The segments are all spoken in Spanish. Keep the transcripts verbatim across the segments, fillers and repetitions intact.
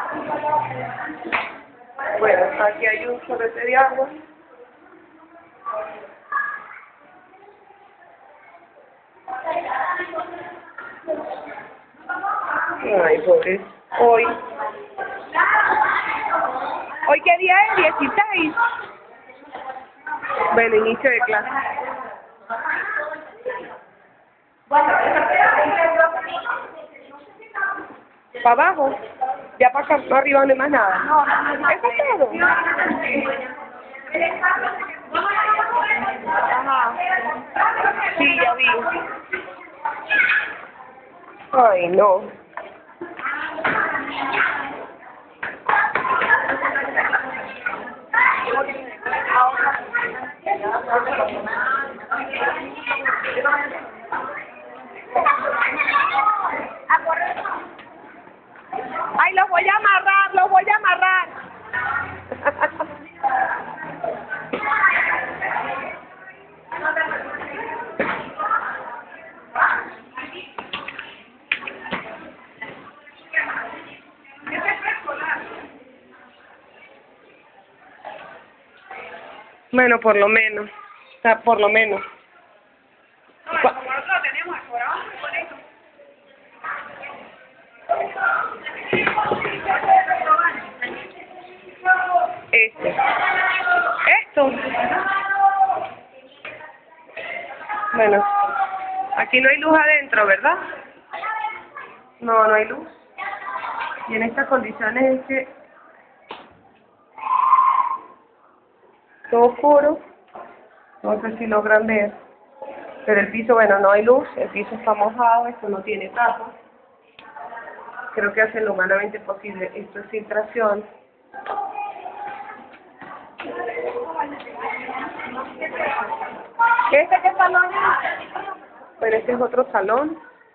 Bueno, aquí hay un chorrete de agua. Ay, pobre. Hoy. ¿Hoy qué día es? dieciséis. Bueno, inicio de clase. ¿Para abajo? Ya para acá, para arriba no hay más nada. ¿Eso es todo? Ajá. Sí, ya vi. Ay, no. Ay, los voy a amarrar, los voy a amarrar. Bueno, por lo menos. O sea, por lo menos. No, como nosotros lo tenemos por abajo, por eso. Este. Esto. Bueno, aquí no hay luz adentro, ¿verdad? No, no hay luz. Y en estas condiciones es que todo oscuro. No sé si logran ver. Pero el piso, bueno, no hay luz. El piso está mojado. Esto no tiene tapa. Creo que hacen lo humanamente posible. Esto es filtración. ¿Este qué salón es? Bueno, este es otro salón.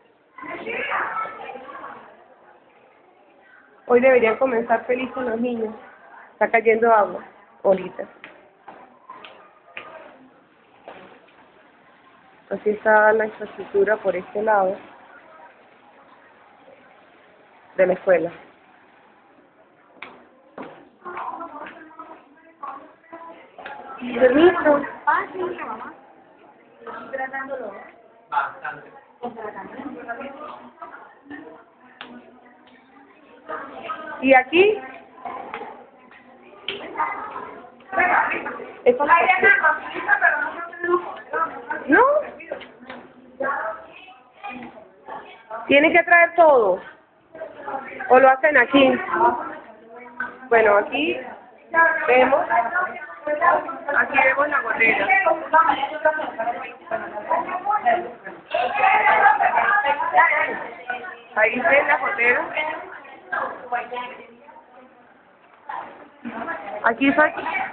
Hoy deberían comenzar felices los niños. Está cayendo agua, ahorita. Así está la infraestructura por este lado de la escuela. Permiso. Ah, sí, mamá. Hidratándolo. Bastante. ¿Y aquí? ¿Esto es ¿No? ¿Tienen que traer todo? ¿O lo hacen aquí? Bueno, aquí vemos, aquí vemos la gotera. Ahí ven la gotera. Aquí está.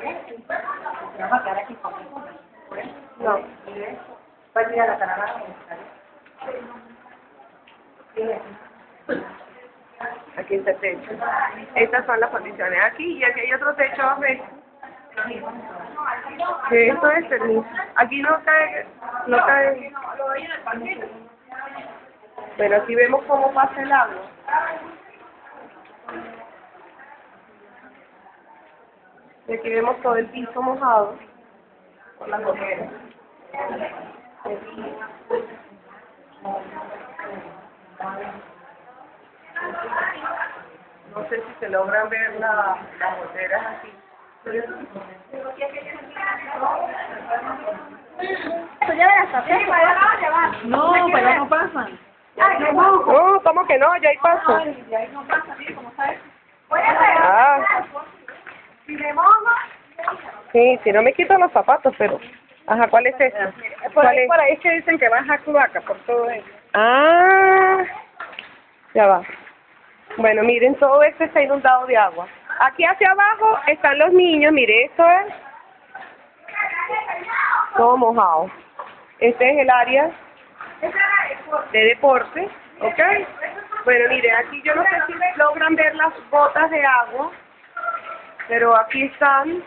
No. Va a tirar la caravana. Aquí está el techo. Estas son las condiciones. Aquí y aquí hay otro techo a ver. Que esto es permiso. Aquí no cae, no cae. Bueno, aquí vemos cómo pasa el agua. Y aquí vemos todo el piso mojado por las goteras. No sé si se logran ver la, las goteras aquí. No, para allá no pasan. No, ¿cómo que no? Ya hay paso. Y ahí no pasa, ¿sí? ¿Cómo sabes? Ah. Sí, si no me quito los zapatos, pero... Ajá, ¿cuál es este? Por ¿Cuál ahí, es? por ahí es que dicen que baja cloaca por todo eso. Ah, ya va. Bueno, miren, todo esto está inundado de agua. Aquí hacia abajo están los niños, mire, esto es todo mojado. Este es el área de deporte, ¿ok? Bueno, mire, aquí yo no sé si logran ver las gotas de agua, pero aquí están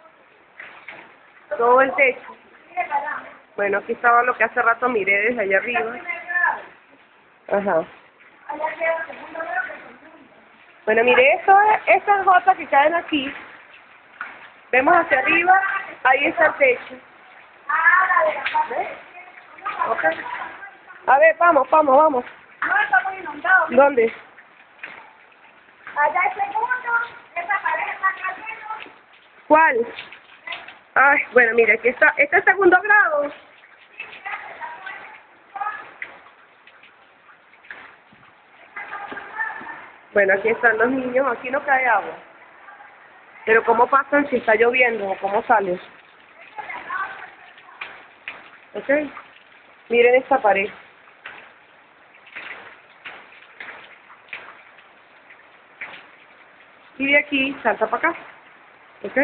todo el techo. Bueno, aquí estaba lo que hace rato miré desde allá arriba. Ajá. Bueno, mire, eso es, estas gotas que caen aquí. Vemos hacia arriba, ahí está el techo. ¿Ves? Ok. A ver, vamos, vamos, vamos. No, estamos inundados. ¿Dónde? Allá el segundo, esa pared está cayendo. ¿Cuál? Ay, bueno, mire, aquí está, este es segundo grado. Bueno, aquí están los niños, aquí no cae agua. Pero ¿cómo pasan si está lloviendo o cómo salen? ¿Ok? Miren esta pared. Y de aquí salta para acá. ¿Ok?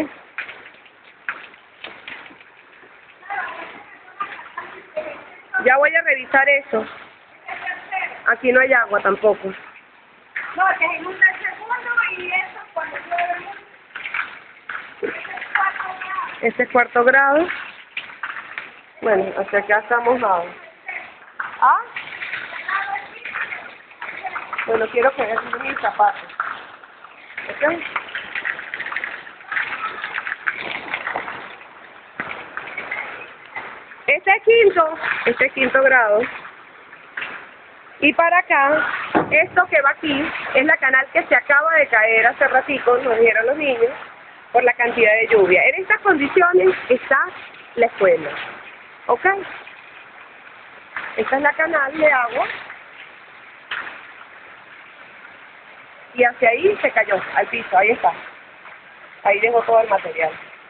Ya voy a revisar eso. Aquí no hay agua tampoco. No, que se inunda el segundo y eso cuando llueve. Este es cuarto grado. Bueno, hacia acá estamos nada. ¿Ah? Bueno, quiero que vean mis zapatos. ¿Ok? Este es quinto, este es quinto grado. Y para acá, esto que va aquí, es la canal que se acaba de caer hace ratico, nos dijeron los niños, por la cantidad de lluvia. En estas condiciones está la escuela. ¿Ok? Esta es la canal de agua. Y hacia ahí se cayó, al piso, ahí está. Ahí dejó todo el material.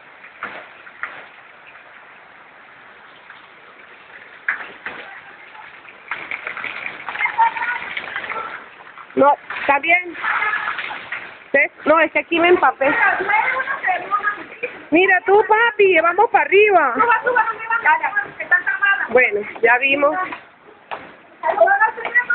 No, ¿está bien? ¿Ves? No, es que aquí me empapé. Mira tú, papi, vamos para arriba. Suba, suba, no me va a que están tapadas. Bueno, ya vimos. Ayúdame a subir.